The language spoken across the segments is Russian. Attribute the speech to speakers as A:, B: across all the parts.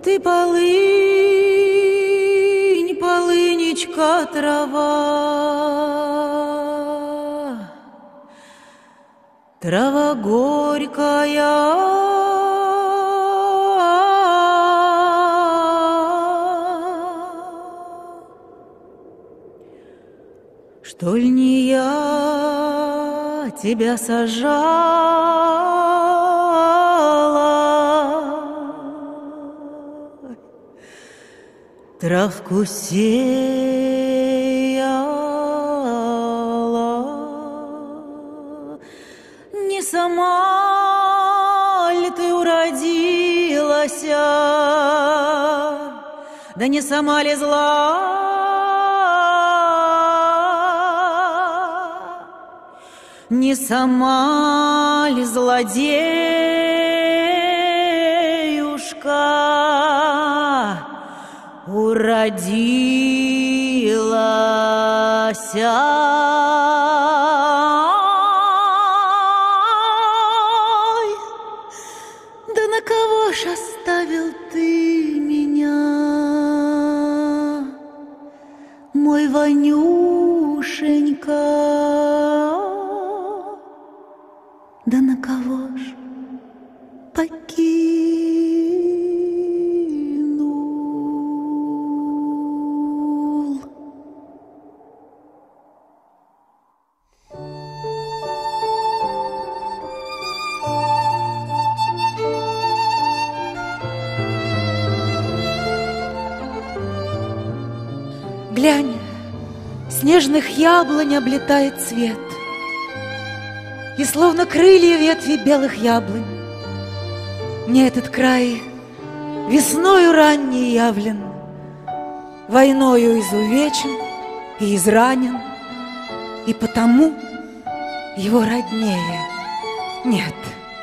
A: ты полынь, полыничка, трава, трава горькая, что ль не я тебя сажала, травку сеяла, не сама ли ты уродилась, да не сама ли зла? Не сама ли злодеюшка уродилась? Да на кого ж оставил ты меня, мой Ванюшенька? Да на кого ж покинул? Глянь, снежных яблонь облетает цвет, и словно крылья ветви белых яблонь. Мне этот край весною ранней явлен, войною изувечен и изранен, и потому его роднее нет.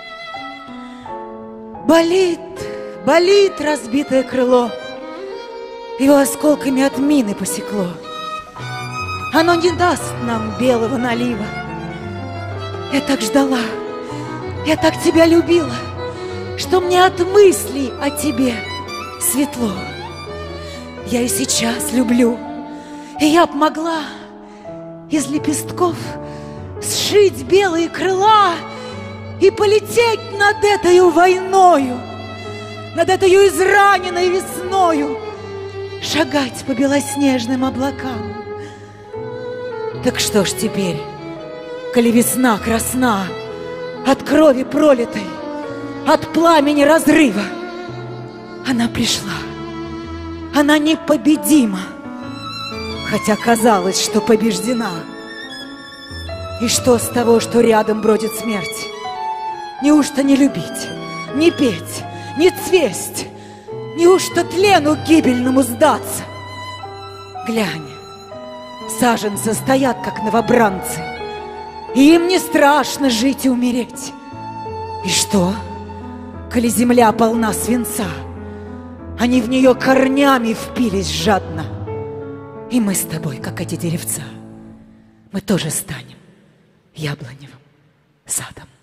A: Болит, болит разбитое крыло, его осколками от мины посекло. Оно не даст нам белого налива. Я так ждала, я так тебя любила, что мне от мыслей о тебе светло. Я и сейчас люблю, и я б могла из лепестков сшить белые крыла и полететь над этою войною, над этою израненной весною, шагать по белоснежным облакам. Так что ж теперь, коли весна красна от крови пролитой, от пламени разрыва? Она пришла, она непобедима, хотя казалось, что побеждена. И что с того, что рядом бродит смерть? Неужто не любить, не петь, не цвесть? Неужто тлену гибельному сдаться? Глянь, саженцы стоят, как новобранцы, и им не страшно жить и умереть. И что, коли земля полна свинца, они в нее корнями впились жадно. И мы с тобой, как эти деревца, мы тоже станем яблоневым садом.